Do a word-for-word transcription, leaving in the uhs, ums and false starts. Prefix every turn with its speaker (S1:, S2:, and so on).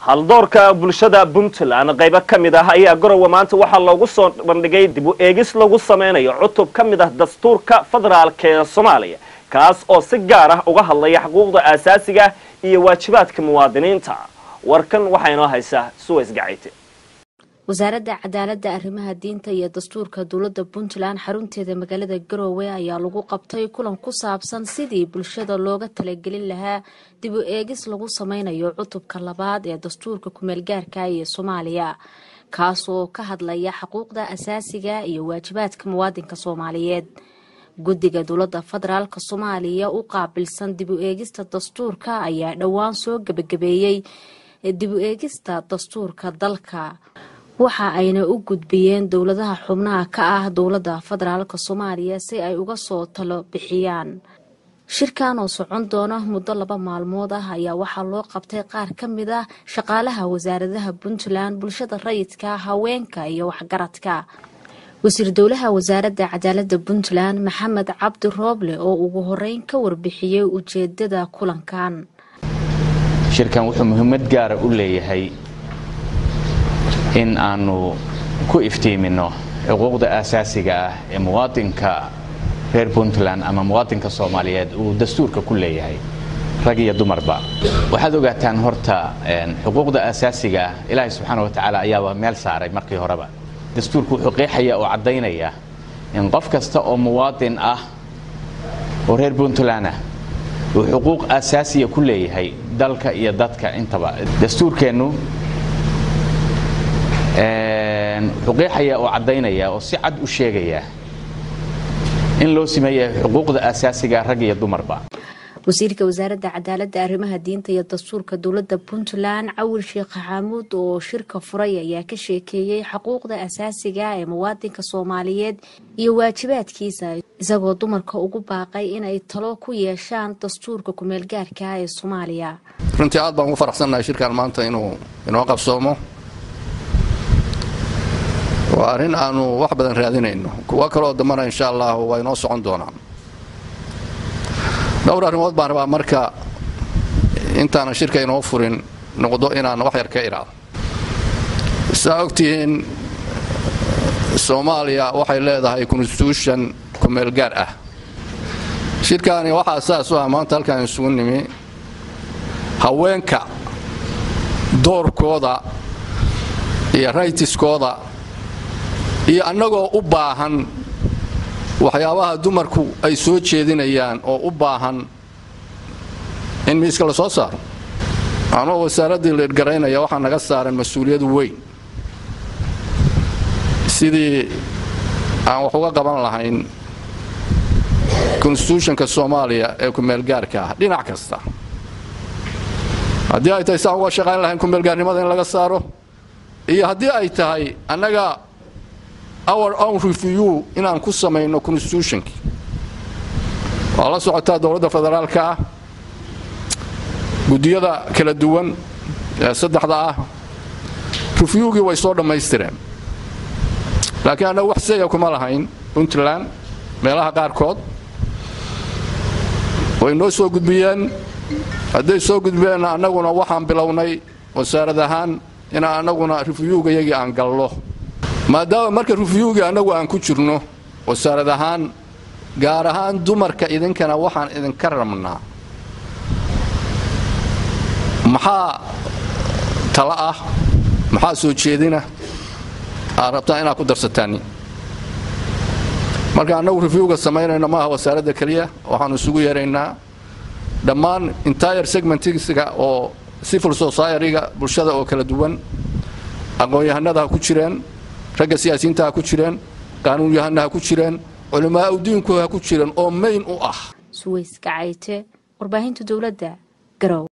S1: haldoorka bulshada Puntland qayb ka mid ah ayaa garowe maanta waxa loogu soo bandhigay dib u eegis lagu sameynayo cutub ka mid ah dastuurka federaalka ee Soomaaliya kaas oo si gaar ah uga hadlaya xuquuqda aasaasiga iyo waajibaadka muwaadiniinta warkan waxa inoo haysaa Suways Gacayte
S2: wasaaradda cadaaladda arrimaha diinta iyo dastuurka dawladda Puntland xarunteeda magaalada Garowe ayaa lagu qabtay kulan ku saabsan sidii bulshada looga talagelin lahaa dib u eegis lagu sameynayo cutubka labaad ee dastuurka ku meel gaarka ah ee Soomaaliya kaas oo ka hadlaya xuquuqda aasaasiga iyo waajibaadka muwaadinka Soomaaliyeed guddiga dawladda federaalka Soomaaliya u qaabilsan dib u eegista dastuurka ayaa dhawaan soo gabagabeeyay dib u eegista dastuurka dalka waxa ayna u gudbiyeen dawladaha xubnaha ka ah dawladda federaalka Soomaaliya si ay uga soo talo bixiyaan shirkan oo socon doona muddo laba maalmood ah ayaa waxa loo qabtay qaar ka mid ah shaqaalaha wasaaradaha Puntland bulshada rayidka haweenka iyo waxgaradka wasiir dawlaha wasaaradda cadaaladda Puntland Maxamed Cabdi Rooble oo ugu horeyn ka warbixiyay ujeedada kulankan
S3: shirkan wuxuu muhiimad gaar ah u leeyahay in aanu ku iftiimino xuquuqda aasaasiga ah ee muwaadinka reer Puntland ama muwaadinka Soomaaliyeed uu dastuurka ku leeyahay rag iyo dumarba waxaad ogaataan horta xuquuqda aasaasiga ah Ilaahay subxaanahu wa ta'aala ayaa meel saaray markii horeba dastuurku wuxuu qeexaya oo cadeynaya in qof kasta oo muwaadin ah oo reer Puntland ah uu xuquuq aasaasiga ku leeyahay dalka iyo dadka intaba dastuurkeenu een xuquuqaya oo cadeynaya oo si cad u sheegaya in loo sameeyo xuquuqda aasaasiga rag iyo dumarba
S2: wasiirka wasaaradda cadaaladda arrimaha diinta iyo dastuurka dawladda Puntland Cawil Sheekh Xamuud oo shirka furay ayaa ka sheekeeyay xuquuqda aasaasiga ee muwaadinka Soomaaliyeed iyo waajibaadkiisa isagoo dumarka ugu baaqay in ay talo ku yeeshaan dastuurka ku meel gaarka ah ee Soomaaliya
S4: runtii aad baan ugu faraxsanahay shirkan maanta inuu inoo qabsoomo وأرين أنو واحد بدن رادينينه وكلو دمنا إن شاء الله وينو سocon doonaan dhowr arrimood baan rabaa marka intaan shirka inoo furin noqdo inaan wax yar ka iraado saogtiin Soomaaliya waxay leedahay constitution ku meel gaar ah shirkaani waxa asaas u ah maanta halkaan isugu nimi haweenka doorkooda iyo rightskooda iyo anagoo u baahan waxyaabaha dumarku ay soo jeedinayaan oo u baahan in miiska la soo saaro ama wasaaradda la gareynaya waxa naga saaran mas'uuliyad weyn sidii aan wax uga qaban lahayn constitutionka Soomaaliya ee ku meel gaarka ah dhinac kasta haddii ay tahay saan uga shaqayn lahayn ku meel gaarnimada in laga saaro iyo haddii ay tahay anaga our own review in aan ku sameeyno constitutionki wala socota dawladda federaalka ah gudiyada kala duwan ee saddexda ah reviewgi way soo dhameystireen laakiin ana wax say kuma lahayn Puntland meelaha qaar kood way noo soo gudbiyeen haday soo gudbeen anaguna waxaan bilownay wasaaradahan in anaguna reviewga yagi aan gallo maadaama marka reviewga anagu aan ku jirno wasaarad ahaan gaar ahaan dumarka idinkana waxaan idin ka rabnaa maxaa tala ah maxaa soo jeedina aan rabtaa inaad ku darsataan marka anagu reviewga sameynayna maaha wasaaradda kaliya waxaan isugu yeeraynaa dhammaan entire segmentiga oo civil society-ga bulshada oo kala duwan aqoon-yahanada ku jireen ragga siyaasiyiinta ku jireen qaanuun yahanaha ku jireen culamaa u diinku ku jireen oo main u ah
S2: Suways Gacayte warbaahinta dawladda Garowe.